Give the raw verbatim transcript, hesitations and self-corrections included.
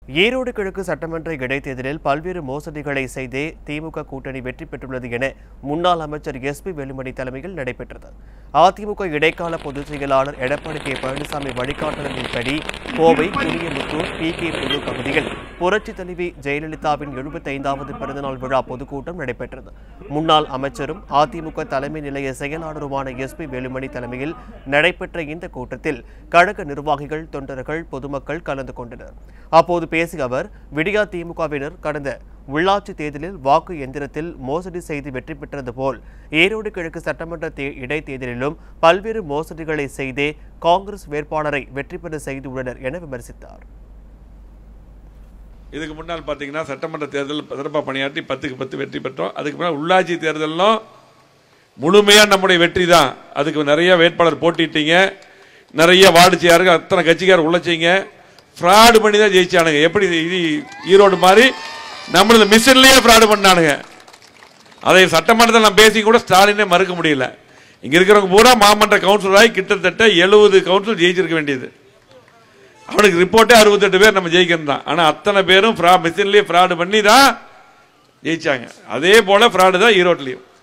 ஈரோடு கிழக்கு சட்டமன்ற இடைத்தேர்தலில் பல்வேறு மோசடிகளை செய்தே திமுக கூட்டணி வெற்றி பெற்றுள்ளது என முன்னாள் அமைச்சர் எஸ் பி வேலுமணி தலைமையில் நடைபெற்றது. அதிமுக இடைக்கால பொதுச் செயலாளர் எடப்பாடி கே பழனிசாமி வழிகாட்டுதலின்படி கோவை குனியமுத்தூர் பி கே புது பகுதியில் புரட்சித் தலைவி ஜெயலலிதாவின் எழுபத்தி ஐந்தாவது பிறந்தநாள் விழா பொதுக்கூட்டம் நடைபெற்றது. முன்னாள் அமைச்சரும் அதிமுக தலைமை நிலைய செயலாளருமான எஸ் பி வேலுமணி தலைமையில் நடைபெற்ற இந்த கூட்டத்தில் கழக நிர்வாகிகள், தொண்டர்கள், பொதுமக்கள் கலந்து கொண்டனர். அப்போது பேசிய அவர், விடியா திமுகவினர் கடந்த உள்ளாட்சி தேர்தலில் வாக்கு எந்திரத்தில் மோசடி செய்து வெற்றி பெற்றது போல் ஈரோடு கிழக்கு சட்டமன்ற இடைத்தேர்தலிலும் பல்வேறு மோசடிகளை செய்தே காங்கிரஸ் வேட்பாளரை வெற்றி பெற செய்துள்ளனர் என விமர்சித்தார். இதுக்கு முன்னால் பார்த்தீங்கன்னா சட்டமன்ற தேர்தல் சிறப்பாக பணியாற்றி பத்துக்கு பத்து வெற்றி பெற்றோம். அதுக்கு முன்னால் உள்ளாட்சி தேர்தலும் முழுமையாக நம்முடைய வெற்றி தான். அதுக்கு நிறைய வேட்பாளர் போட்டிட்டீங்க, நிறைய வார்டு செய்யார்கள், அத்தனை கட்சிக்காரர் உழைச்சிங்க, ஃப்ராடு பண்ணி தான் ஜெயிச்சானுங்க. எப்படி இது ஈரோடு மாதிரி நம்மளது மிஷின்லேயே ஃப்ராடு பண்ணானுங்க. அதை சட்டமன்றத்தில் நான் பேசி கூட ஸ்டாலினே மறுக்க முடியல. இங்கே இருக்கிறவங்க பூரா மாமன்ற கவுன்சிலராகி கிட்டத்தட்ட எழுபது கவுன்சிலர் ஜெயிச்சிருக்க வேண்டியது. அவனுக்கு ரிப்போர்ட்டே அறுபத்தெட்டு பேர் நம்ம ஜெயிக்கணும் தான். ஆனால் அத்தனை பேரும் மிஷின்லேயே ஃப்ராடு பண்ணி தான் ஜெயிச்சாங்க. அதே போல ஃப்ராடு தான் ஈரோட்லையும்.